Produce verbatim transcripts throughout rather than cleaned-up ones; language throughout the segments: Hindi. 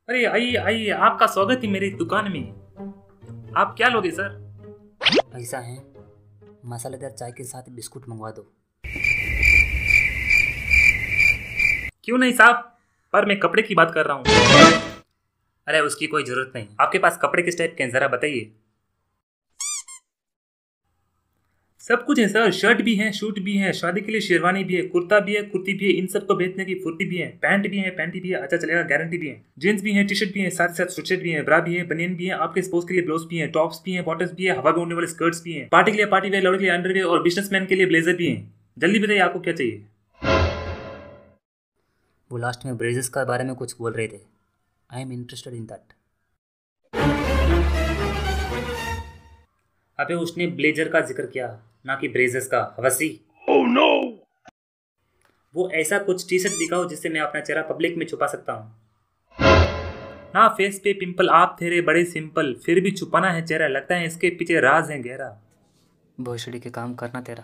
अरे आइए आइए, आपका स्वागत है मेरी दुकान में। आप क्या लोगे सर? ऐसा है, मसालेदार चाय के साथ बिस्कुट मंगवा दो। क्यों नहीं साहब, पर मैं कपड़े की बात कर रहा हूँ। अरे उसकी कोई जरूरत नहीं। आपके पास कपड़े किस टाइप के हैं जरा बताइए। सब कुछ है सर, शर्ट भी है, शूट भी है, शादी के लिए शेरवानी भी है, कुर्ता भी है, कुर्ती भी है, इन सबको बेचने की फुर्ती भी है, पैंट भी है, पैंटी भी है, अच्छा चलेगा, गारंटी भी है, जींस भी है, टी शर्ट भी है, साथ साथ स्वेटशर्ट भी है, ब्रा भी है, बनियन भी है, आपके स्पोर्ट्स के लिए ब्लाउज भी है, टॉप्स भी है, बॉटम्स भी है, हवा में उड़ने वाले स्कर्ट्स भी है, पार्टी के लिए पार्टी वेयर, लड़के के लिए अंडरवेयर और बिजनेसमैन के लिए ब्लेजर भी है। जल्दी बताइए आपको क्या चाहिए। वो लास्ट में ब्रेजेस का बारे में कुछ बोल रहे थे। I am interested in that. अबे उसने ब्लेजर का जिक्र किया, ना कि ब्रेजेस का, हवसी। oh, no! वो ऐसा कुछ टी शर्ट दिखाओ जिससे मैं अपना चेहरा पब्लिक में छुपा सकता हूँ। ना फेस पे पिंपल, आप तेरे बड़े सिंपल, फिर भी छुपाना है चेहरा, लगता है इसके पीछे राज है गहरा। भोसड़ी के काम करना तेरा।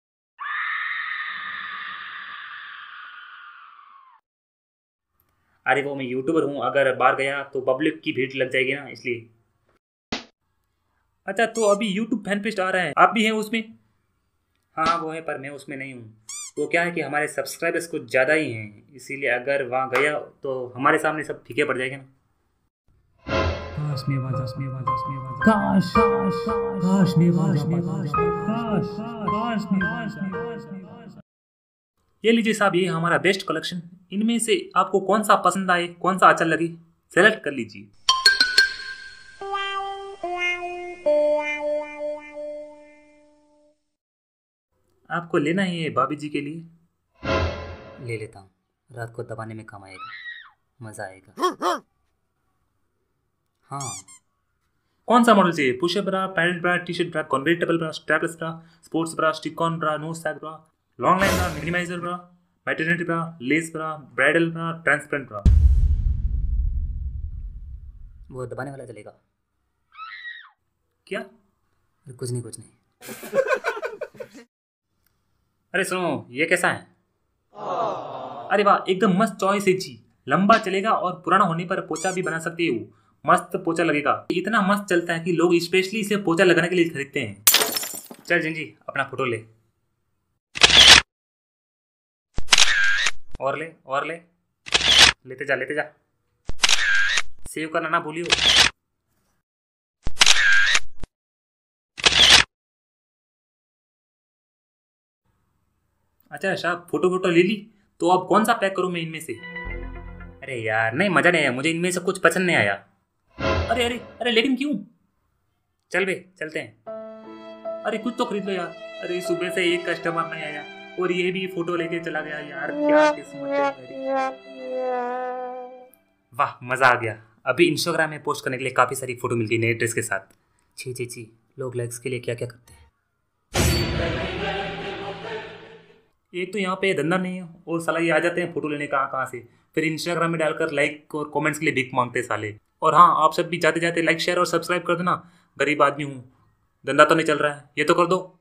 अरे वो मैं यूट्यूबर हूँ, अगर बाहर गया तो पब्लिक की भीड़ लग जाएगी ना, इसलिए। अच्छा तो अभी यूट्यूब फैन पेज आ रहा है, आप भी हैं उसमें? हाँ वो है, पर मैं उसमें नहीं हूँ। वो क्या है कि हमारे सब्सक्राइबर्स कुछ ज़्यादा ही हैं, इसीलिए अगर वहाँ गया तो हमारे सामने सब फीके पड़ जाएंगे ना। काश मैं वहाँ काश मैं वहाँ काश मैं वहाँ काश काश मैं वहाँ काश काश मैं वहाँ। ये लीजिए साहब, ये हमारा बेस्ट कलेक्शन। इनमें से आपको कौन सा पसंद आए, कौन सा अच्छा लगे, सेलेक्ट कर लीजिए। आपको लेना ही है भाभी जी के लिए? ले लेता हूँ, रात को दबाने में काम आएगा, मज़ा आएगा। हाँ। कौन सा मॉडल चाहिए? Pushup bra, parent bra, T shirt bra, convertible bra, strapless bra, sports bra, stick on bra, no sag bra, long line bra, minimiser bra, maternity bra, lace bra, bridal bra, transparent bra. वो दबाने वाला चलेगा क्या? कुछ नहीं कुछ नहीं। अरे सुनो, ये कैसा है? अरे वाह, एकदम मस्त चॉइस है जी। लंबा चलेगा और पुराना होने पर पोचा भी बना सकते हो, मस्त पोचा लगेगा। इतना मस्त चलता है कि लोग स्पेशली इसे पोचा लगाने के लिए खरीदते हैं। चल जिंजी, अपना फोटो ले। और ले और ले, लेते जा लेते जा। सेव करना ना भूलियो। अच्छा साहब, फोटो फोटो ले ली, तो अब कौन सा पैक करूं मैं इनमें से? अरे यार नहीं, मजा नहीं आया मुझे, इनमें से कुछ पसंद नहीं आया। अरे अरे अरे लेकिन क्यों? चल बे चलते हैं। अरे कुछ तो खरीद लो यार। अरे सुबह से एक कस्टमर नहीं आया और ये भी फोटो लेके चला गया यार, क्या किस्मत है मेरी। वाह मजा आ गया। अभी इंस्टाग्राम में पोस्ट करने के लिए काफी सारी फोटो मिल गई नए ड्रेस के साथ। छी छी छी, लोग लाइक्स के लिए क्या क्या करते हैं। एक तो यहाँ पे धंधा नहीं है और साला ये आ जाते हैं फोटो लेने कहाँ कहाँ से, फिर इंस्टाग्राम में डालकर लाइक और कमेंट्स के लिए भीख मांगते साले। और हाँ, आप सब भी जाते जाते लाइक शेयर और सब्सक्राइब कर देना। गरीब आदमी हूँ, धंधा तो नहीं चल रहा है, ये तो कर दो।